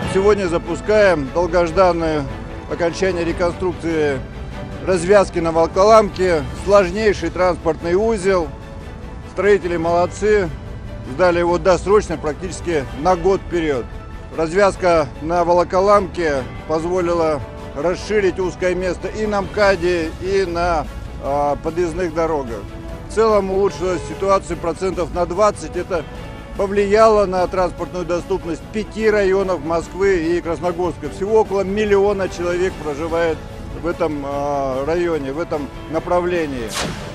Сегодня запускаем долгожданное окончание реконструкции развязки на Волоколамке. Сложнейший транспортный узел. Строители молодцы. Сдали его досрочно, практически на год вперед. Развязка на Волоколамке позволила расширить узкое место и на МКАДе, и на подъездных дорогах. В целом улучшилась ситуация процентов на 20. Это повлияло на транспортную доступность 5 районов Москвы и Красногорска. Всего около 1 миллиона человек проживает в этом районе, в этом направлении.